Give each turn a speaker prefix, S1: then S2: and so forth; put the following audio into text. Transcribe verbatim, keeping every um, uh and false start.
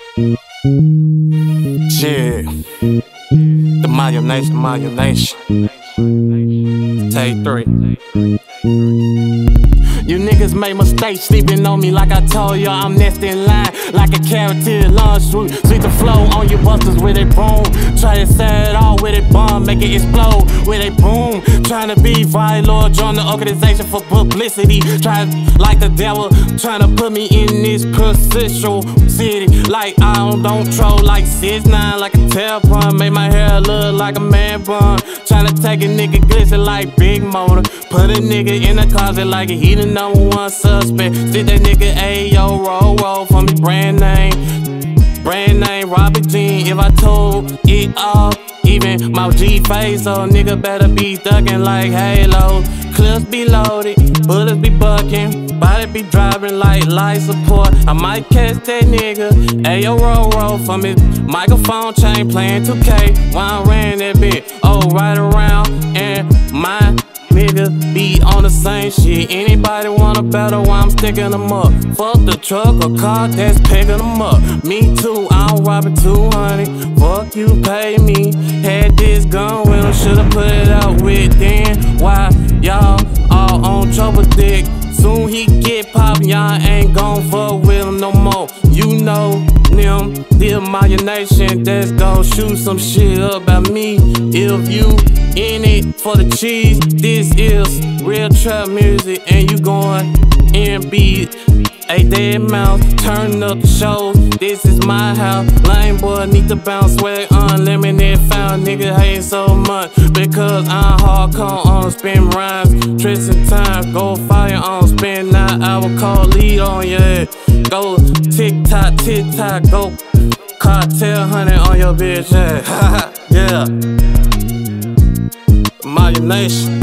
S1: Shit. The Mayo Nation, Mayo Nation. Take three. You niggas made mistakes sleeping on me like I told y'all I'm next in line. Like a carrot to the lunch, sweet, sweet the flow on you busters with a broom. Try to set it all with a bomb, make it explode with a boom. Trying to be vital, join the organization for publicity. Try like the devil, trying to put me in this processual city. Like I don't, don't troll like six nine, like a tailbone. Make my hair look like a man bun. Trying to take a nigga glisten like Big Motor. Put a nigga in the closet like he the number one suspect. Stick that nigga Ayo, roll, roll for me, brand name. Brand name, Robert Jean. If I told it all, even my G face, so nigga better be ducking like Halo. Clips be loaded, bullets be bucking, body be driving like life support. I might catch that nigga, Ayo, roll, roll from his microphone chain, playing two K while I ran that bitch. Oh, right around, and my nigga be on the same shit. Anybody want a battle while I'm sticking them up? Fuck the truck or car that's picking them up. Me too, I'm robbing two hundred. Fuck you, pay me. Had this gun with him, shoulda put it out with then. Why y'all all on trouble dick? Soon he get poppin', y'all ain't gon' fuck with him no more. You know them, the Mayo Nation that's gon' shoot some shit up about me. If you in it for the cheese, this is real trap music, and you going in beat a dead mouse, turn up the shows. This is my house, lame boy need to bounce, swag unlimited. Found nigga hate so much because I'm hardcore on spin rhymes, tricks and times. Go fire on spin, now I will call lead on your head. Go tick tock, tick tock, go cartel hunting on your bitch, yeah. Yeah. Mayo Nation.